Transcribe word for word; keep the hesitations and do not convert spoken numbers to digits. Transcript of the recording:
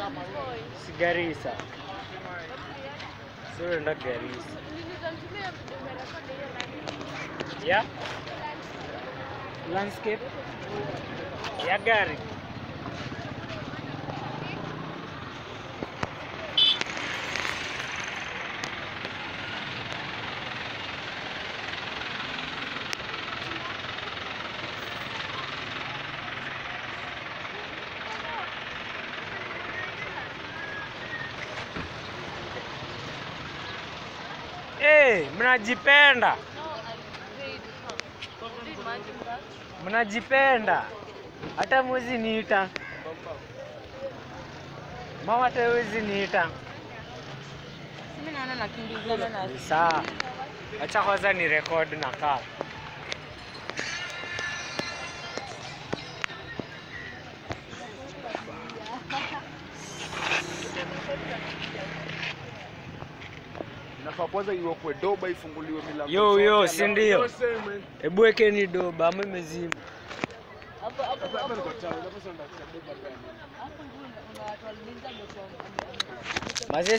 Si Garissa. Sio ndo Garissa. Ya? Landscape. Ya gari. Eh, mnajipenda. Mnajipenda. Hata mwezi niita. Mama hata mwezi niita. Mimi naona nakimbizana na Sawa. Acha kwanza ni record na kaa. Nafaa kwanza iwekwe doba ifunguliwe milango. Yo yo, si ndio? Hebu wekeni doba ama imezima. hapo hapo Hapa niko chao, hapo sasa ndo doba gani? hapo ndio una watu walinza ndio Maze